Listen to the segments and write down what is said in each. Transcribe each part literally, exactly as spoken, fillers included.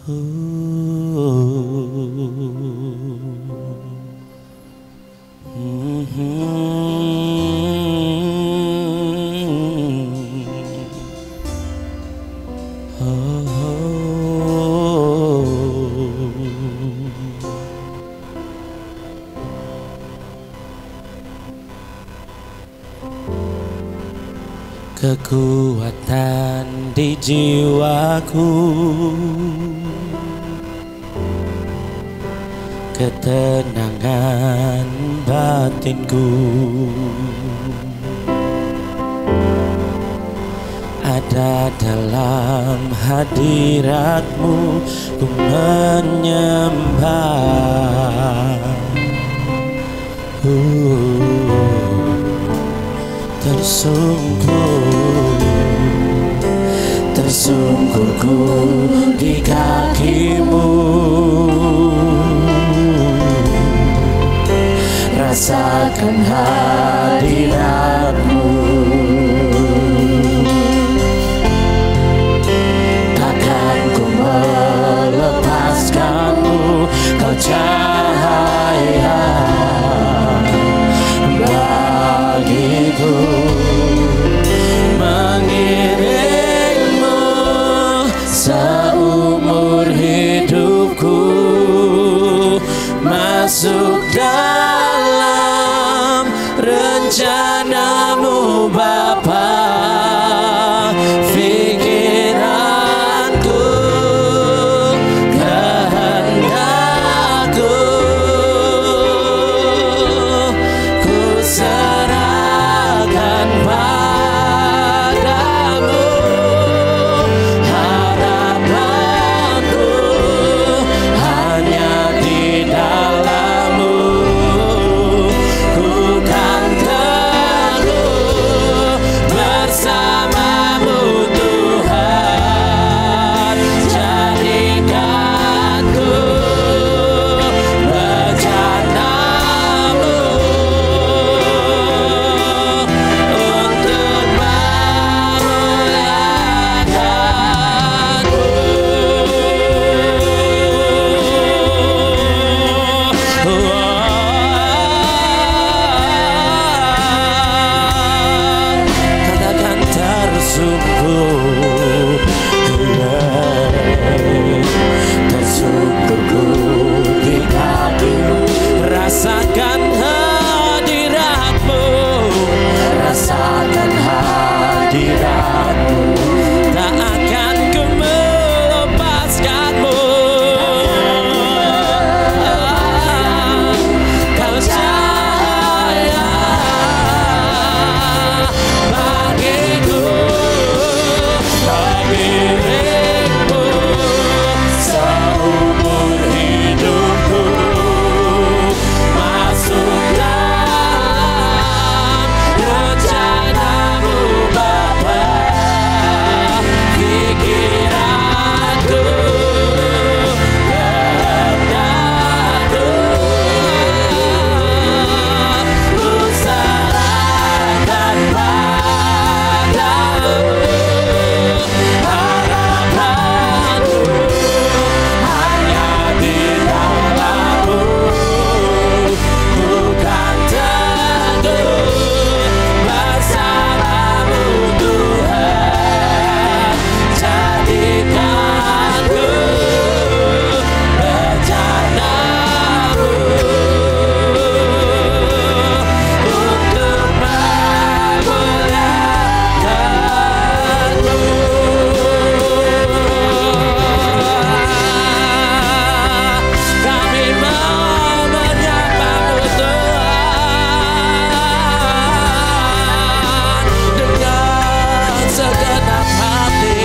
Kekuatan di jiwaku, ketenangan batinku, ada dalam hadirat-Mu, ku menyembah. uh. Tersungkur, tersungkurku di kaki-Mu, rasakan hadirat-Mu. Takkan ku melepaskan-Mu, Kau cahaya bagiku, mengiringmu seumur hidupku, masuk dalam rencana-Mu Bapa. Pikiranku, kehendakku, ku serahkan padamu. Harapanku hanya di dalam-Mu, ku kan teguh bersama-Mu Tuhan. Jadikanku bejana-Mu untuk memuliakan-Mu. Katakan tersungkur, tersungkurku di kaki-Mu, rasakan hadirat-Mu, rasakan hadirat-Mu. Tak akan ku melepaskan-Mu, Kau cahaya bagiku, mengiringmu seumur hidupku, masuk dalam rencana-Mu Bapa. Pikiranku, kehendakku, ku serahkan padamu. Harapanku hanya di dalam-Mu, bukan teguh bersama-Mu Tuhan. Jadikanku bejana-Mu untuk memuliakan-Mu. Kami mau menyembah-Mu Tuhan dengan segenap hati.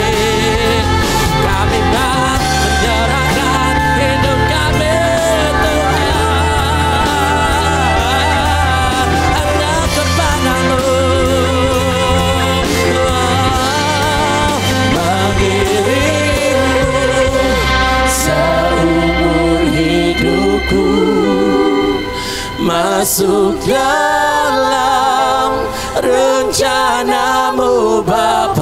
Kami mau menyerahkan hidup kami Tuhan hanya kepada-Mu. Mengiringmu seumur hidupku, masuk dalam rencana-Mu Bapa.